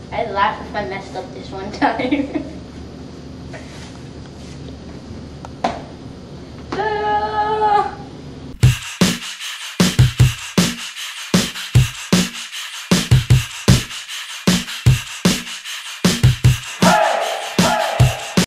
I'd laugh if I messed up this one time.